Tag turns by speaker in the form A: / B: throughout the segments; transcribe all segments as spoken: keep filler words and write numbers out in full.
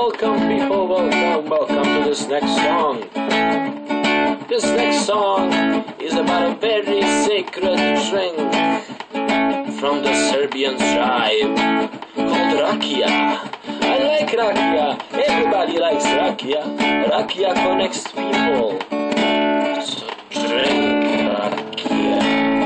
A: welcome people, welcome, welcome to this next song. This next song is about a very sacred drink from the Serbian tribe called rakia. I like rakia, everybody likes rakia. Rakia connects people, so drink rakia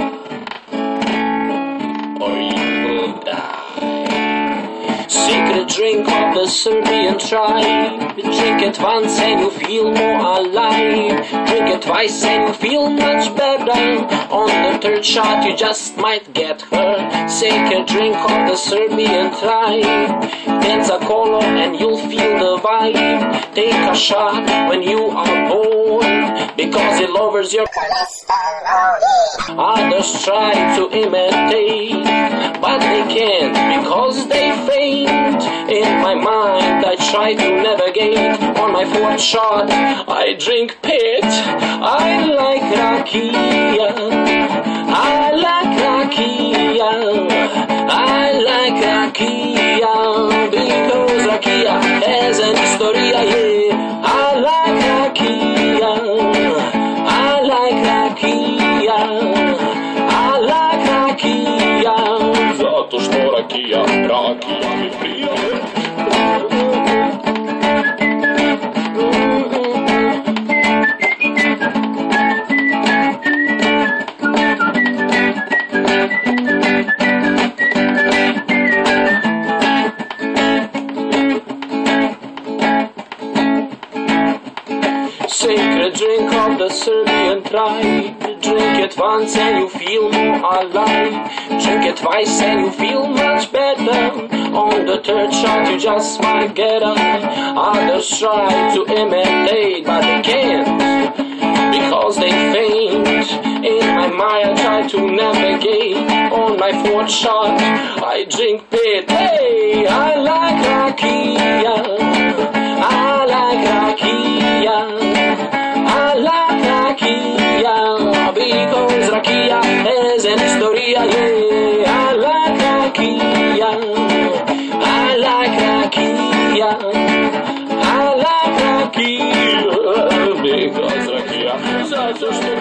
A: or you will die. Secret drink of the Serbian tribe. Drink it once and you feel more alive. Drink it twice and you feel much better. On the third shot you just might get hurt. Secret drink of the Serbian tribe. Dance a color and you'll feel the vibe. Take a shot when you are bored, because it lowers your cholesterol. Others try to imitate, but they can't because they faint. In my mind I try to navigate. On my fourth shot I drink pit. I like rakia. I like rakia. I like rakia, because rakia has an historia, yeah. I like rakia. I like rakia. I like rakia. Zato što rakija, rakija mi prija. Sacred drink of the Serbian tribe. Drink it once and you feel more alive. Drink it twice and you feel much better. On the third shot you just might get up. Others try to imitate, but they can't because they faint. In my mind I try to navigate. On my fourth shot I drink pit. Hey, I like rakia. I like rakia. I like rakia, because rakia has an historia, yeah. I like rakia. I like rakia. I like rakia, because rakia.